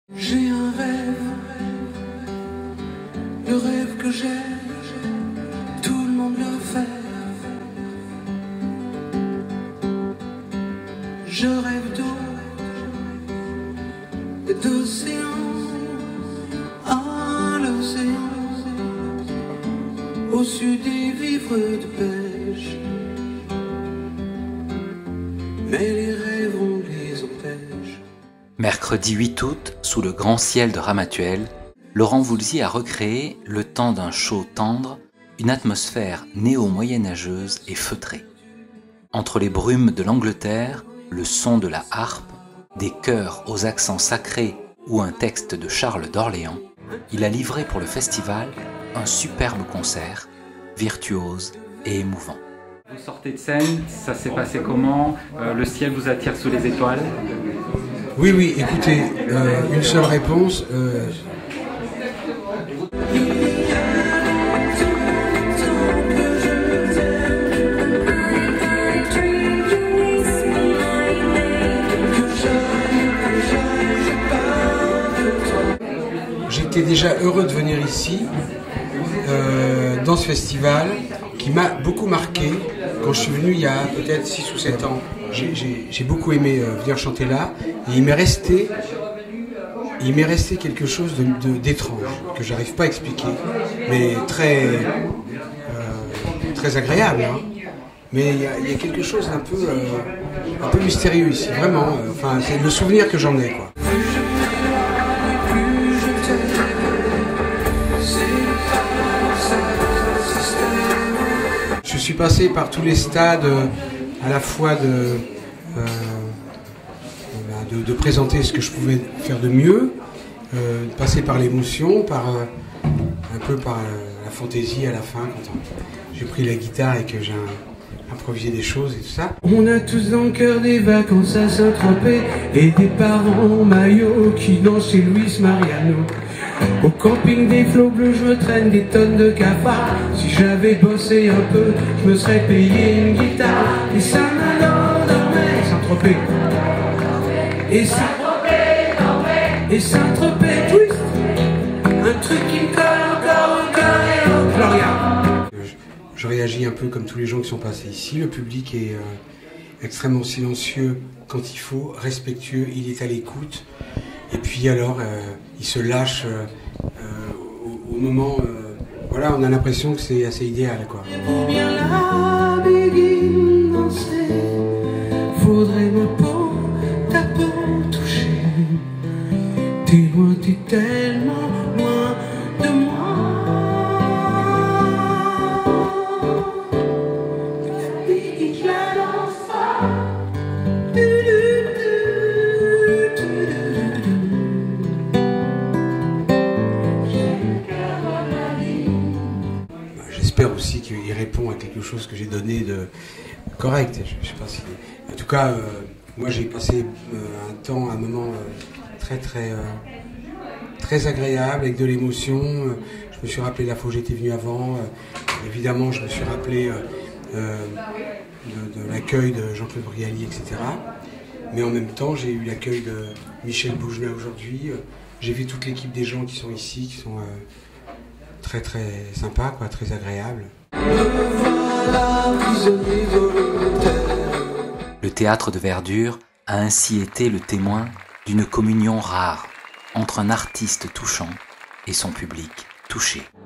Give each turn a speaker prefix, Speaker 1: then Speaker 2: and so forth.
Speaker 1: J'ai un rêve, le rêve que j'ai, tout le monde le fait. Je rêve d'eau et d'océan, à l'océan, au sud des vivres de pêche. Mais les rêves on les empêche.
Speaker 2: Mercredi 8 août, sous le grand ciel de Ramatuelle, Laurent Voulzy a recréé, le temps d'un chaud tendre, une atmosphère néo-moyenâgeuse et feutrée. Entre les brumes de l'Angleterre, le son de la harpe, des chœurs aux accents sacrés ou un texte de Charles d'Orléans, il a livré pour le festival un superbe concert, virtuose et émouvant.
Speaker 3: Vous sortez de scène, ça s'est passé comment? Le ciel vous attire sous les étoiles?
Speaker 4: Oui, écoutez, une seule réponse. J'étais déjà heureux de venir ici, dans ce festival, qui m'a beaucoup marqué. Quand je suis venu il y a peut-être 6 ou 7 ans, j'ai beaucoup aimé venir chanter là, et il m'est resté quelque chose d'étrange, que j'arrive pas à expliquer, mais très agréable. Hein. Mais il y a quelque chose un peu mystérieux ici, vraiment. Enfin, c'est le souvenir que j'en ai, quoi. Je suis passé par tous les stades, à la fois de présenter ce que je pouvais faire de mieux, de passer par l'émotion, un peu par la fantaisie à la fin, quand j'ai pris la guitare et que j'ai improvisé des choses et tout ça.
Speaker 1: On a tous dans le cœur des vacances à Saint-Tropez et des parents en maillot qui dansent chez Luis Mariano. Au camping des flots bleus, je me traîne des tonnes de cafards. Si j'avais bossé un peu, je me serais payé une guitare. Et ça m'endormait, Saint-Tropez. Et Saint-Tropez, twist. Un truc qui me colle encore au cœur et au Gloria.
Speaker 4: Je réagis un peu comme tous les gens qui sont passés ici. Le public est extrêmement silencieux quand il faut, respectueux, il est à l'écoute. Et puis alors, il se lâche au moment... voilà, on a l'impression que c'est assez idéal, quoi.
Speaker 1: Pour bien la béguine danser, faudrait ma peau, ta peau toucher. T'es loin, t'es tellement loin de moi. La béguine, la danse pas.
Speaker 4: J'espère aussi qu'il répond à quelque chose que j'ai donné de correct. Je sais pas si... En tout cas, moi j'ai passé un moment très agréable, avec de l'émotion. Je me suis rappelé la fois où j'étais venu avant. Évidemment, je me suis rappelé de l'accueil de Jean-Claude Brialy, etc. Mais en même temps, j'ai eu l'accueil de Michel Bougelin aujourd'hui. J'ai vu toute l'équipe des gens qui sont ici, qui sont... très sympa, quoi, très agréable.
Speaker 2: Le théâtre de Verdure a ainsi été le témoin d'une communion rare entre un artiste touchant et son public touché.